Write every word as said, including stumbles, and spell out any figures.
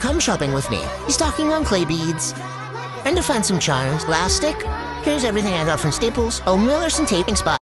Come shopping with me. Stocking on clay beads. And to find some charms, last stick. Here's everything I got from Staples. Oh, Miller's and taping spot.